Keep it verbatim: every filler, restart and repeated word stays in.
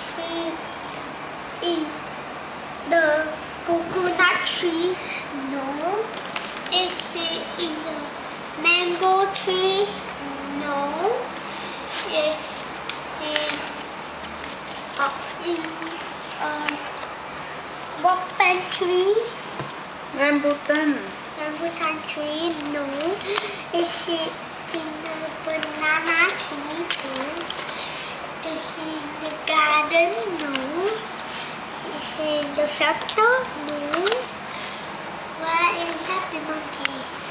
it in the coconut tree? No. Is it in the mango tree? No. Is it uh, in a rambutan tree? Rambutan. Rambutan tree? No. Is it in the banana tree? No. Is it in the garden? No. Is it in the shelter? No. Where is Happy Monkey?